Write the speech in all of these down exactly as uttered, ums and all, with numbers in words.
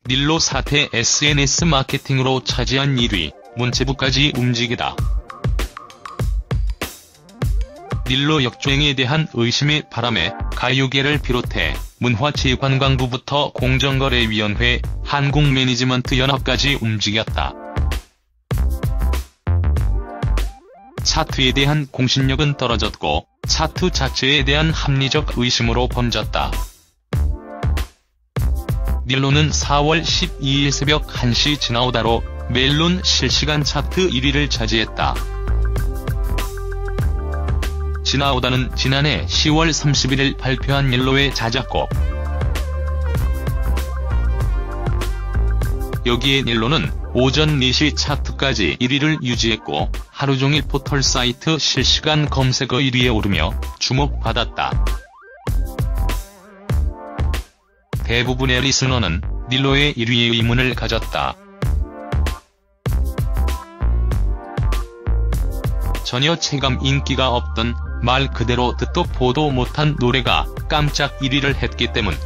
닐로 사태 에스엔에스 마케팅으로 차지한 일 위, 문체부까지 움직이다. 닐로 역주행에 대한 의심의 바람에 가요계를 비롯해 문화체육관광부부터 공정거래위원회, 한국매니지먼트연합까지 움직였다. 차트에 대한 공신력은 떨어졌고 차트 자체에 대한 합리적 의심으로 번졌다. 닐로는 사월 십이일 새벽 한 시 지나오다로 멜론 실시간 차트 일 위를 차지했다. 지나오다는 지난해 시월 삼십일일 발표한 닐로의 자작곡. 여기에 닐로는 오전 네 시 차트까지 일 위를 유지했고 하루종일 포털사이트 실시간 검색어 일 위에 오르며 주목받았다. 대부분의 리스너는 닐로의 일 위에 의문을 가졌다. 전혀 체감 인기가 없던, 말 그대로 듣도 보도 못한 노래가 깜짝 일 위를 했기 때문.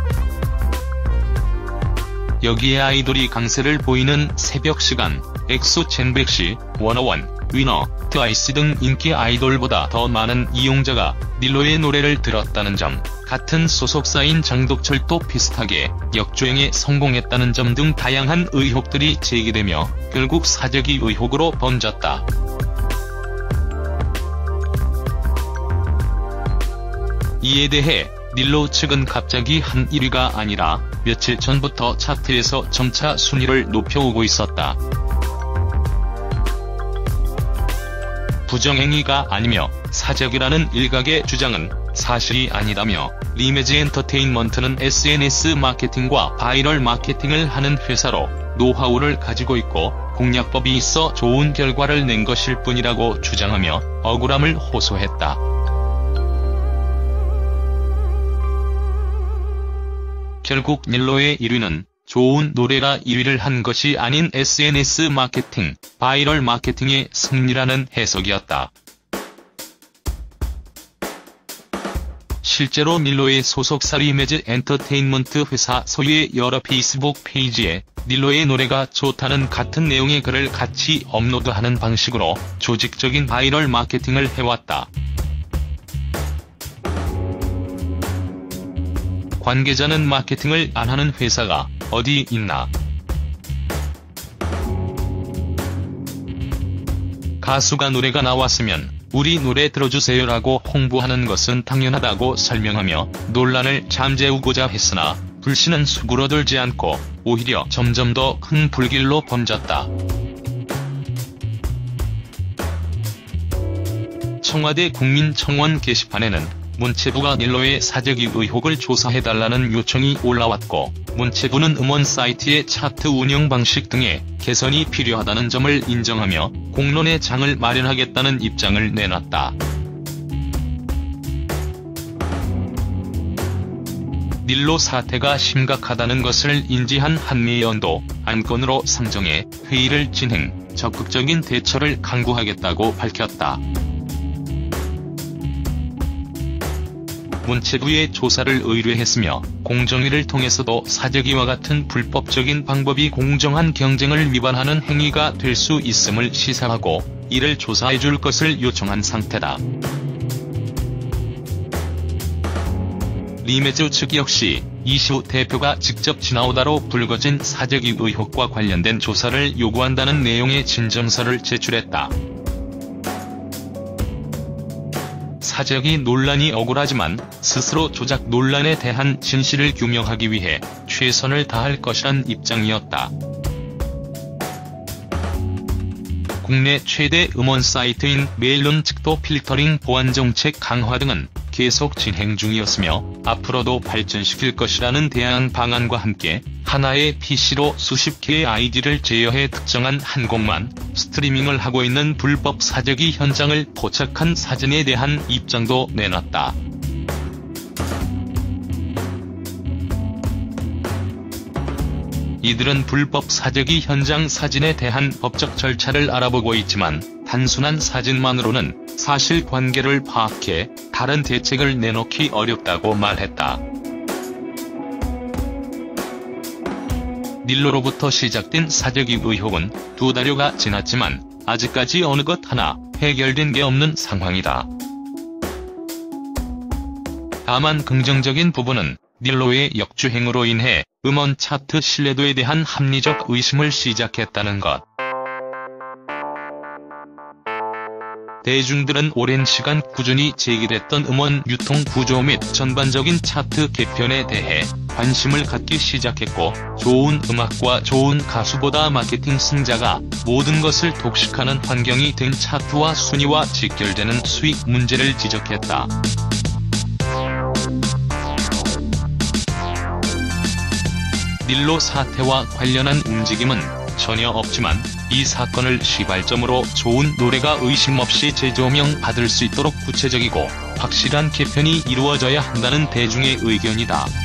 여기에 아이돌이 강세를 보이는 새벽 시간, 엑소 젠백시, 워너원, 위너, 트와이스 등 인기 아이돌보다 더 많은 이용자가 닐로의 노래를 들었다는 점, 같은 소속사인 장독철도 비슷하게 역주행에 성공했다는 점 등 다양한 의혹들이 제기되며 결국 사재기 의혹으로 번졌다. 이에 대해 닐로 측은 갑자기 한 일 위가 아니라 며칠 전부터 차트에서 점차 순위를 높여오고 있었다. 부정행위가 아니며 사재기라는 일각의 주장은 사실이 아니다며 리메지 엔터테인먼트는 에스엔에스 마케팅과 바이럴 마케팅을 하는 회사로 노하우를 가지고 있고 공략법이 있어 좋은 결과를 낸 것일 뿐이라고 주장하며 억울함을 호소했다. 결국 닐로의 일 위는 좋은 노래라 일 위를 한 것이 아닌 에스엔에스 마케팅, 바이럴 마케팅의 승리라는 해석이었다. 실제로 닐로의 소속사 리메즈 엔터테인먼트 회사 소유의 여러 페이스북 페이지에 닐로의 노래가 좋다는 같은 내용의 글을 같이 업로드하는 방식으로 조직적인 바이럴 마케팅을 해왔다. 관계자는 마케팅을 안 하는 회사가 어디 있나. 가수가 노래가 나왔으면 우리 노래 들어주세요라고 홍보하는 것은 당연하다고 설명하며 논란을 잠재우고자 했으나 불씨는 수그러들지 않고 오히려 점점 더 큰 불길로 번졌다. 청와대 국민청원 게시판에는 문체부가 닐로의 사재기 의혹을 조사해달라는 요청이 올라왔고 문체부는 음원 사이트의 차트 운영 방식 등의 개선이 필요하다는 점을 인정하며 공론의 장을 마련하겠다는 입장을 내놨다. 닐로 사태가 심각하다는 것을 인지한 한미연도 안건으로 상정해 회의를 진행, 적극적인 대처를 강구하겠다고 밝혔다. 문체부에 조사를 의뢰했으며 공정위를 통해서도 사재기와 같은 불법적인 방법이 공정한 경쟁을 위반하는 행위가 될 수 있음을 시사하고 이를 조사해줄 것을 요청한 상태다. 리메즈 측 역시 이시우 대표가 직접 지나오다로 불거진 사재기 의혹과 관련된 조사를 요구한다는 내용의 진정서를 제출했다. 사재기 논란이 억울하지만 스스로 조작 논란에 대한 진실을 규명하기 위해 최선을 다할 것이란 입장이었다. 국내 최대 음원 사이트인 멜론 측도 필터링 보안 정책 강화 등은 계속 진행 중이었으며 앞으로도 발전시킬 것이라는 대안 방안과 함께 하나의 피시로 수십 개의 아이디를 제어해 특정한 한 곡만 스트리밍을 하고 있는 불법 사재기 현장을 포착한 사진에 대한 입장도 내놨다. 이들은 불법 사재기 현장 사진에 대한 법적 절차를 알아보고 있지만 단순한 사진만으로는 사실관계를 파악해 다른 대책을 내놓기 어렵다고 말했다. 닐로로부터 시작된 사재기 의혹은 두 달여가 지났지만 아직까지 어느 것 하나 해결된 게 없는 상황이다. 다만 긍정적인 부분은 닐로의 역주행으로 인해 음원 차트 신뢰도에 대한 합리적 의심을 시작했다는 것. 대중들은 오랜 시간 꾸준히 제기됐던 음원 유통 구조 및 전반적인 차트 개편에 대해 관심을 갖기 시작했고, 좋은 음악과 좋은 가수보다 마케팅 승자가 모든 것을 독식하는 환경이 된 차트와 순위와 직결되는 수익 문제를 지적했다. 닐로 사태와 관련한 움직임은 전혀 없지만 이 사건을 시발점으로 좋은 노래가 의심 없이 재조명 받을 수 있도록 구체적이고 확실한 개편이 이루어져야 한다는 대중의 의견이다.